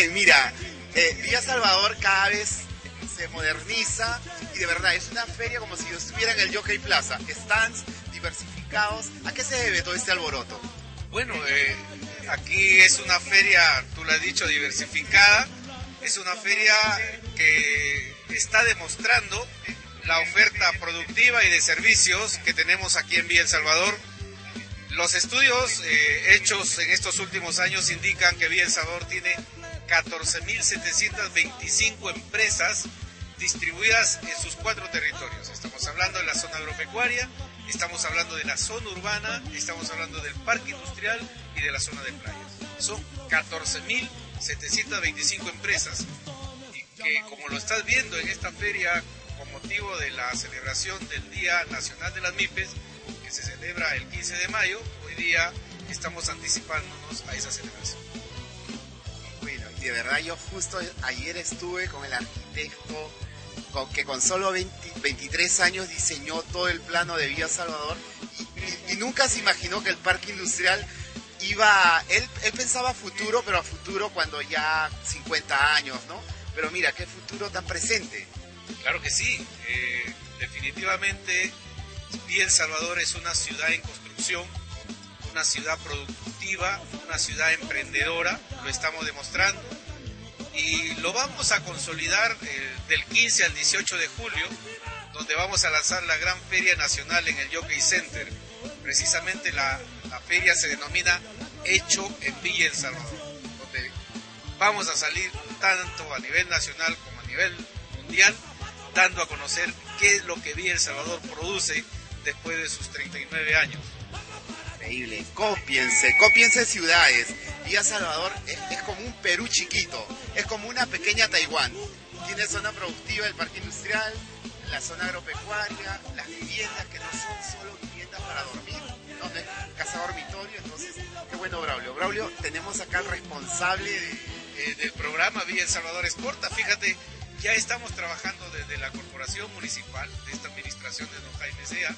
bien, mira, Villa Salvador cada vez se moderniza y de verdad es una feria como si estuviera en el Jockey Plaza. Stands diversificados. ¿A qué se debe todo este alboroto? Bueno, aquí es una feria, tú lo has dicho, diversificada. Es una feria que está demostrando la oferta productiva y de servicios que tenemos aquí en Villa El Salvador. Los estudios hechos en estos últimos años indican que Villa El Salvador tiene 14.725 empresas distribuidas en sus 4 territorios. Estamos hablando de la zona agropecuaria, estamos hablando de la zona urbana, estamos hablando del parque industrial y de la zona de playas. Son 14.725 empresas y que, como lo estás viendo en esta feria con motivo de la celebración del Día Nacional de las MIPES, que se celebra el 15 de mayo, hoy día estamos anticipándonos a esa celebración. Bueno, y de verdad yo justo ayer estuve con el arquitecto que con solo 23 años diseñó todo el plano de Villa Salvador y nunca se imaginó que el parque industrial él pensaba a futuro, pero a futuro cuando ya 50 años, ¿no? Pero mira, qué futuro tan presente. Claro que sí, definitivamente Villa El Salvador es una ciudad en construcción, una ciudad productiva, una ciudad emprendedora, lo estamos demostrando y lo vamos a consolidar del 15 al 18 de julio, donde vamos a lanzar la gran feria nacional en el Jockey Center. Precisamente la feria se denomina Hecho en Villa El Salvador, donde vamos a salir tanto a nivel nacional como a nivel mundial, dando a conocer qué es lo que Villa El Salvador produce después de sus 39 años. Increíble, cópiense ciudades. Villa Salvador es como un Perú chiquito, es como una pequeña Taiwán. Tiene zona productiva del parque industrial, la zona agropecuaria, las viviendas que no son solo viviendas para dormir, ¿no? Casa dormitorio. Entonces, qué bueno, Braulio. Braulio, tenemos acá al responsable del programa Villa El Salvador Exporta. Fíjate, ya estamos trabajando desde la corporación municipal de esta administración de don Jaime Sea.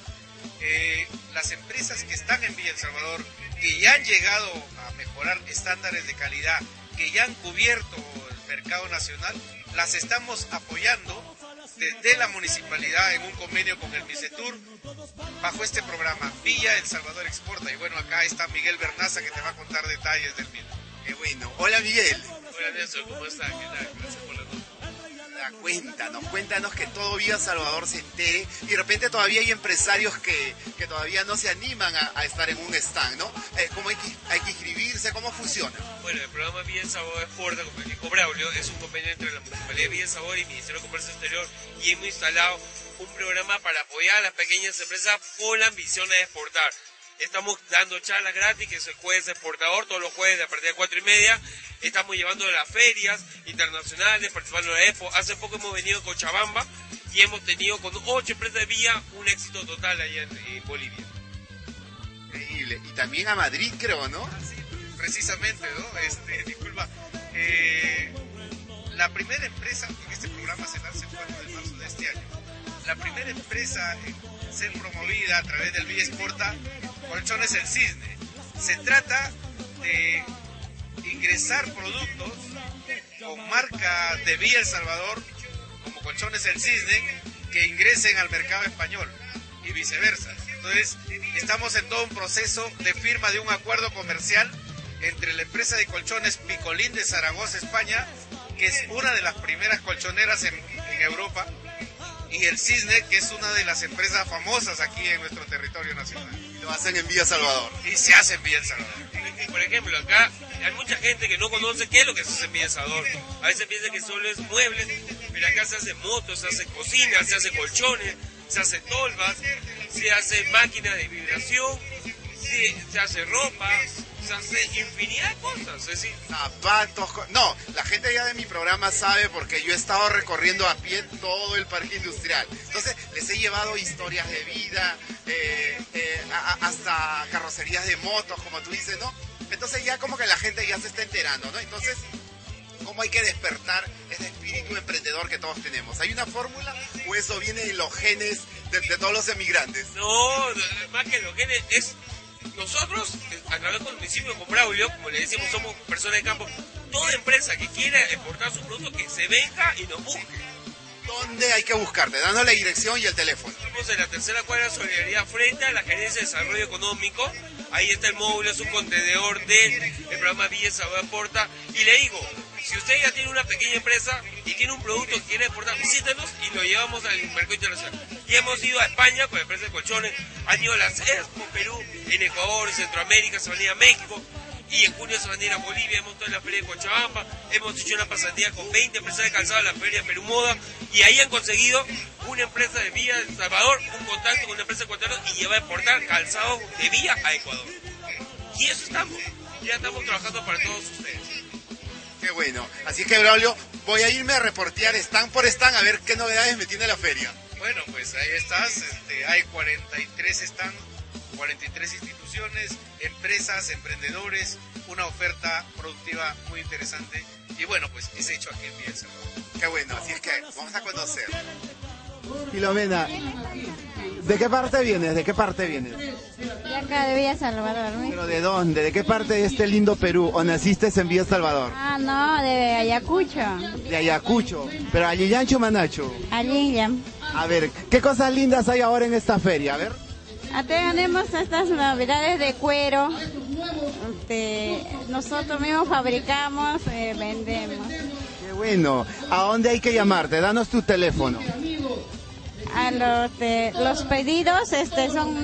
Las empresas que están en Villa El Salvador, que ya han llegado a mejorar estándares de calidad, que ya han cubierto el mercado nacional, las estamos apoyando desde la municipalidad en un convenio con el MICETUR bajo este programa Villa El Salvador Exporta. Y bueno, acá está Miguel Bernaza que te va a contar detalles del mismo. Qué bueno. Hola, Miguel. Hola, Nelson, ¿cómo estás? ¿Qué tal? Gracias por la nota. Cuéntanos que todo Villa Salvador se entere y de repente todavía hay empresarios que todavía no se animan a estar en un stand, ¿no? ¿Cómo hay que inscribirse? ¿Cómo funciona? Bueno, el programa Villa El Salvador Exporta, como dijo Braulio, es un convenio entre la Municipalidad de Villa El Salvador y el Ministerio de Comercio Exterior y hemos instalado un programa para apoyar a las pequeñas empresas con la ambición de exportar. Estamos dando charlas gratis, que es el jueves exportador, todos los jueves a partir de 4:30. Estamos llevando a las ferias internacionales, participando en la Expo. Hace poco hemos venido a Cochabamba y hemos tenido con 8 empresas de vía un éxito total allá en Bolivia. Increíble. Y también a Madrid, creo, ¿no? Sí, precisamente, ¿no? Disculpa. La primera empresa, porque este programa se lanza el 4 de marzo de este año, la primera empresa en ser promovida a través del Villa Exporta, Colchones El Cisne. Se trata de ingresar productos con marca de Villa El Salvador, como Colchones El Cisne, que ingresen al mercado español y viceversa. Entonces, estamos en todo un proceso de firma de un acuerdo comercial entre la empresa de colchones Picolín de Zaragoza, España, que es una de las primeras colchoneras en Europa, y el Cisne, que es una de las empresas famosas aquí en nuestro territorio nacional. Lo hacen en Villa Salvador. Y se hace en Villa El Salvador. Por ejemplo, acá hay mucha gente que no conoce qué es lo que se hace en Villa El Salvador. A veces piensa que solo es muebles, pero acá se hace motos, se hace cocina, se hace colchones, se hace tolvas, se hace máquinas de vibración, se hace ropa, se hace infinidad de cosas. Es decir, zapatos. No, la gente ya de mi programa sabe porque yo he estado recorriendo a pie todo el parque industrial. Entonces les he llevado historias de vida, hasta carrocerías de motos, como tú dices, ¿no? Entonces ya como que la gente ya se está enterando, ¿no? Entonces, ¿cómo hay que despertar ese espíritu emprendedor que todos tenemos? ¿Hay una fórmula o eso viene en los genes de todos los emigrantes? No, más que los genes es... Nosotros, a través del municipio con Braulio, como le decimos, somos personas de campo, toda empresa que quiera exportar su producto, que se venga y nos busque. ¿Dónde hay que buscarte? Danos la dirección y el teléfono. Estamos en la tercera cuadra de Solidaridad frente a la Gerencia de Desarrollo Económico. Ahí está el móvil, es un contenedor del programa Villa El Sabor Exporta. Y le digo, si usted ya tiene una pequeña empresa y tiene un producto que quiere exportar, visítenos y lo llevamos al mercado internacional. Y hemos ido a España con empresas de colchones, han ido a las Expo Perú, en Ecuador, en Centroamérica, se van a ir a México. Y en junio se van a ir a Bolivia, hemos estado en la Feria de Cochabamba, hemos hecho una pasantía con 20 empresas de calzado en la Feria de Perú Moda, y ahí han conseguido una empresa de Villa El Salvador, un contacto con una empresa ecuatoriana y lleva a exportar calzado de Villa a Ecuador. Y eso estamos, ya estamos trabajando para todos ustedes. Qué bueno, así que Braulio, voy a irme a reportear stand por stand a ver qué novedades me tiene la feria. Bueno, pues ahí estás, hay 43 stands, 43 instituciones, empresas, emprendedores, una oferta productiva muy interesante y bueno, pues es hecho aquí en Villa El Salvador. Qué bueno, así es que vamos a conocer. Filomena, ¿de qué parte vienes? ¿De qué parte vienes? De acá de Villa Salvador, ¿no? ¿Pero de dónde? ¿De qué parte de este lindo Perú? ¿O naciste en Villa Salvador? Ah, no, de Ayacucho. De Ayacucho, pero Alliyancho Manacho. Allí ya. A ver, ¿qué cosas lindas hay ahora en esta feria? A ver. Tenemos estas novedades de cuero. Nosotros mismos fabricamos, vendemos. Qué bueno. ¿A dónde hay que llamarte? Danos tu teléfono. A los pedidos son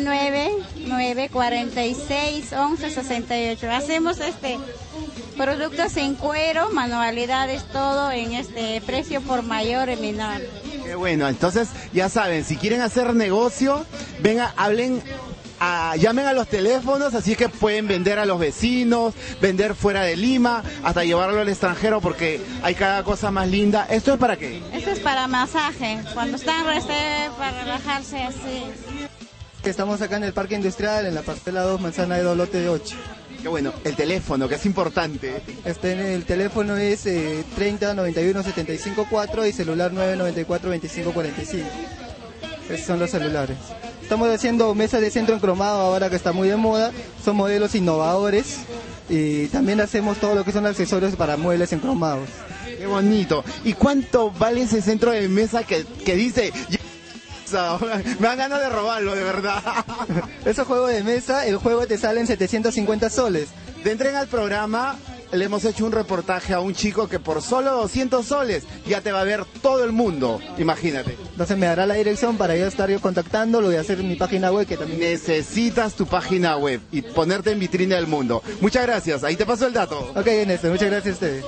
999-46-1168. Hacemos productos en cuero, manualidades, todo en precio por mayor y menor. Qué bueno, entonces ya saben, si quieren hacer negocio, venga, llamen a los teléfonos, así que pueden vender a los vecinos, vender fuera de Lima, hasta llevarlo al extranjero porque hay cada cosa más linda. ¿Esto es para qué? Esto es para masaje, cuando están para relajarse así. Estamos acá en el Parque Industrial, en la parcela 2, manzana de lote de 8. Qué bueno, el teléfono, que es importante. El teléfono es 30 91 75 4 y celular 994 25 45. Esos son los celulares. Estamos haciendo mesas de centro en cromado ahora que está muy de moda. Son modelos innovadores y también hacemos todo lo que son accesorios para muebles en cromados. Qué bonito. ¿Y cuánto vale ese centro de mesa que dice... Me dan ganas de robarlo, de verdad. Esos juegos de mesa, el juego te sale en 750 soles. De entren al programa, le hemos hecho un reportaje a un chico que por solo 200 soles ya te va a ver todo el mundo, imagínate. Entonces me dará la dirección para yo estar contactando, lo voy a hacer en mi página web que también... Necesitas tu página web y ponerte en vitrina del mundo. Muchas gracias, ahí te paso el dato. Ok, Néstor, muchas gracias a ustedes.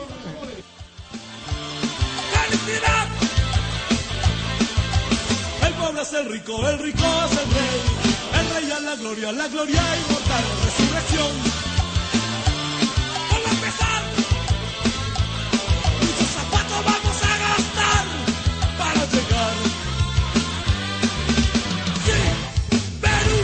Es el rico es el rey, es la gloria inmortal, resurrección. Vamos a empezar, muchos zapatos vamos a gastar para llegar. Sí, Perú.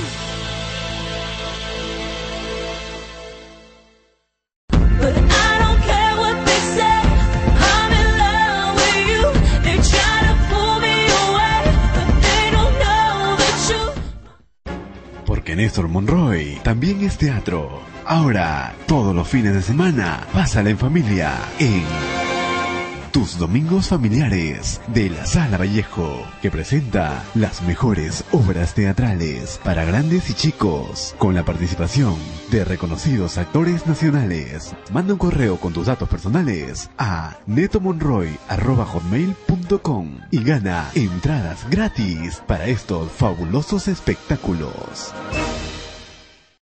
But I don't care what they say, I'm in love with you. They try to pull me away, but they don't know the truth. Porque Néstor Monroy también es teatro. Ahora, todos los fines de semana, pásala en familia en Tus Domingos Familiares de la Sala Vallejo, que presenta las mejores obras teatrales para grandes y chicos, con la participación de reconocidos actores nacionales. Manda un correo con tus datos personales a netomonroy@hotmail.com y gana entradas gratis para estos fabulosos espectáculos.